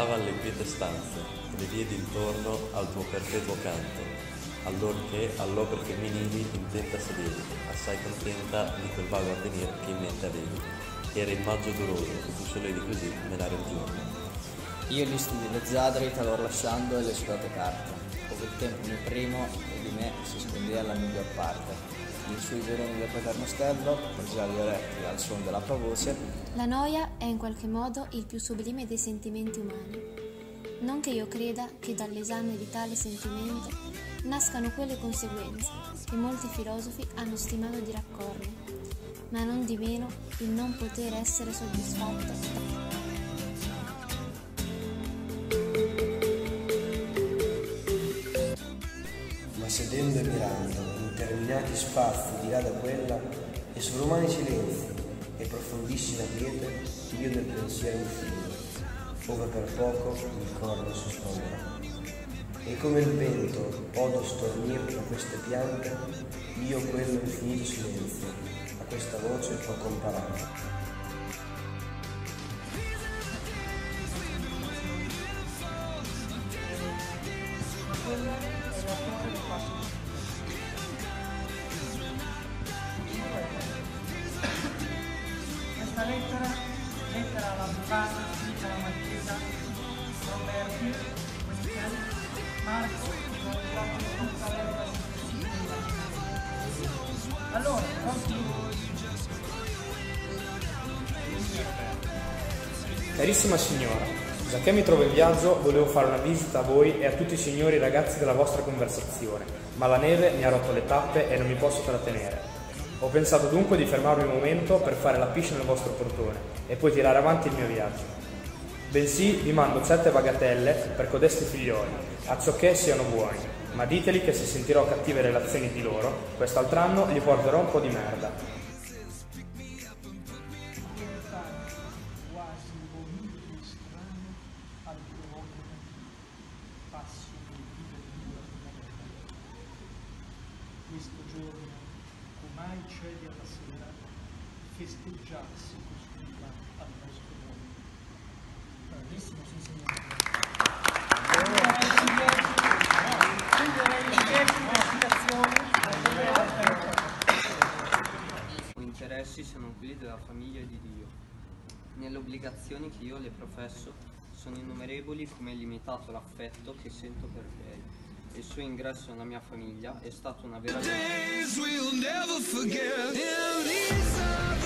Passava alle quiete stanze, le vie d'intorno al tuo perpetuo canto, allorché all'opere femminili intenta sedevi, assai contenta di quel vago avvenir che in mente avevi. Era il maggio doloroso, che tu solevi così menare il giorno. Io gli studi le zadri talor lasciando e le sudate carte, ove il tempo mio primo e di me si scondeva alla miglior parte. Il sui giorni del paterno stello, porgeva gli orecchi al suono della tua voce. La noia è in qualche modo il più sublime dei sentimenti umani. Non che io creda che dall'esame di tale sentimento nascano quelle conseguenze che molti filosofi hanno stimato di raccorrere, ma non di meno il non poter essere soddisfatto. Ma sedendo e mirando interminati spazi di là da quella e sovrumani silenzi e profondissima quiete, io nel pensiero mi fido, ove per poco il corno sospenderà. E come il vento odo stormir da queste piante, io quello infinito silenzio a questa voce ho comparato. Questa lettera all'avvocato, finita la marchesa, Roberti, Marco, allora, Carissima signora, giacché mi trovo in viaggio, volevo fare una visita a voi e a tutti i signori ragazzi della vostra conversazione, ma la neve mi ha rotto le tappe e non mi posso trattenere. Ho pensato dunque di fermarmi un momento per fare la piscia nel vostro portone e poi tirare avanti il mio viaggio. Bensì vi mando certe bagatelle per codesti figlioli, acciò che siano buoni, ma diteli che se sentirò cattive relazioni di loro, quest'altro anno gli porterò un po' di merda. questo giorno, com'ai cede alla sera, festeggiarsi costruiva al nostro mondo. Bravissimo, sì signore. I interessi sono quelli della famiglia di Dio. Nelle obbligazioni che io le professo sono innumerevoli come è limitato l'affetto che sento per lei. Il suo ingresso nella mia famiglia è stato una vera